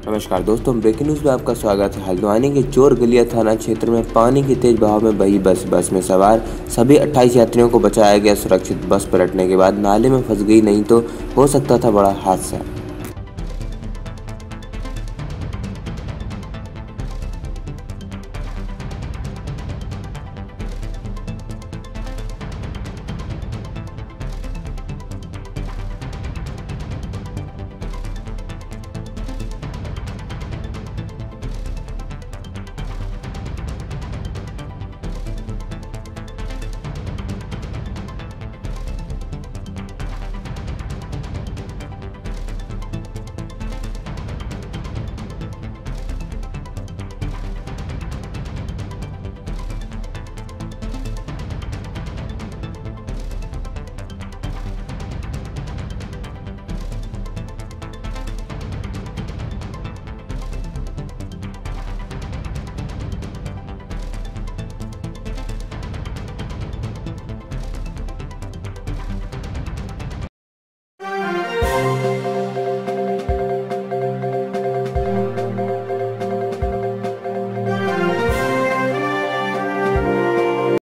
नमस्कार दोस्तों, breaking news में आपका स्वागत है। हल्द्वानी के चोर गलिया थाना क्षेत्र में पानी के तेज बहाव में बही बस में सवार सभी 28 यात्रियों को बचाया गया सुरक्षित। बस पलटने के बाद नाले में फंस गई, नहीं तो हो सकता था बड़ा हादसा।